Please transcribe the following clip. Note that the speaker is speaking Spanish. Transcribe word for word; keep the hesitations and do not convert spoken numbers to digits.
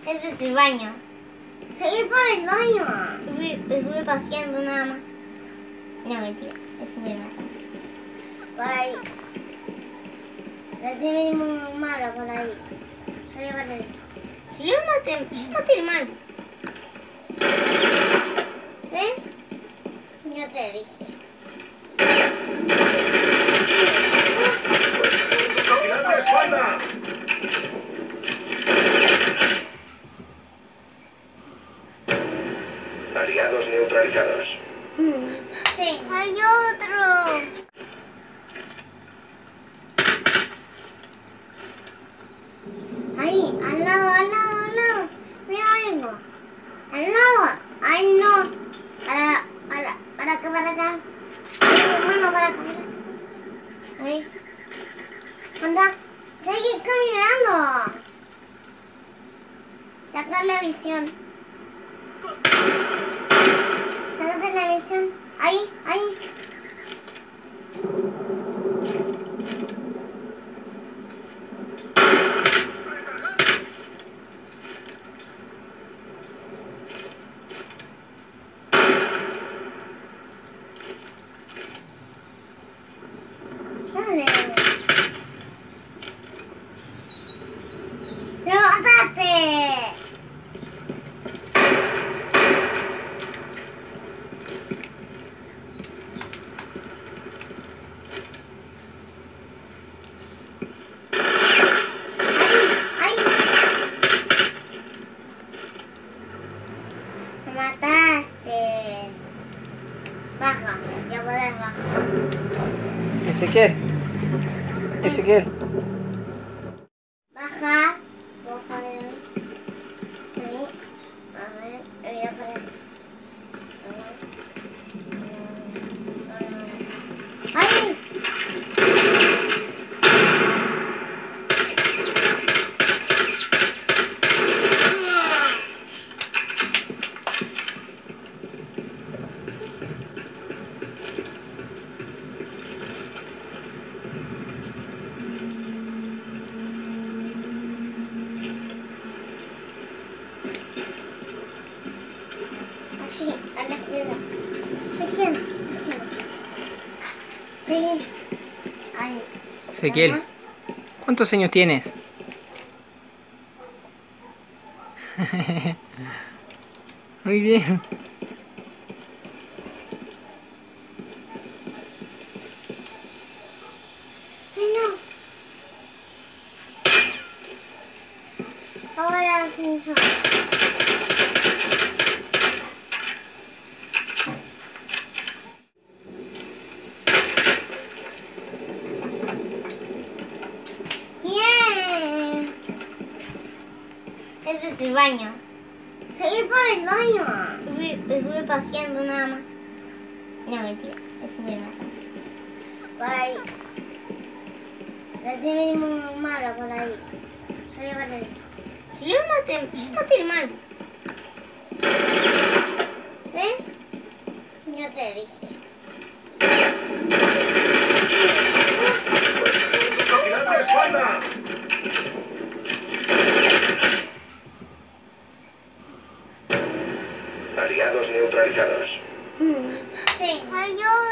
Ese es el baño. Seguir por el baño. Estuve, estuve paseando nada más. No, mentira. Es mi hermana. Por ahí. Recién venimos un malo por ahí. Yo voy a matar. Si yo maté, yo maté el malo. ¿Ves? Yo te dije. ¡Vigilante de espalda! Aliados neutralizados. Sí. Hay otro. Ahí, al lado, al lado, al lado. Mira, vengo. Al lado. Ay, no. Para, para, para acá, para acá. Bueno, para acá, para acá. Ahí. Anda, sigue caminando. Saca la visión. Sácate la visión. Ahí, ahí. Dale. ¡Levántate! ¡Ay! ¡Me mataste! Baja, ya podés bajar. Ezequiel. Ezequiel. Baja. Baja de ahí. Subí. A ver, voy a poner. ¡Ay! Así, a la izquierda. Izquierda, izquierda. Sí. Ahí. Ezequiel, Ajá. ¿cuántos años tienes? Muy bien. Ay, no. Ahora pienso. Bien. Ese es el baño. Seguir por el baño. Estuve, estuve paseando nada más. No, mentira. Es mi hermana. Por ahí. Recién venimos un malo por ahí. Yo voy a matar. Si yo maté, yo maté el malo. ¿Ves? Yo te dije. ¡Vigilante de espalda! Aliados neutralizados. Sí. Hay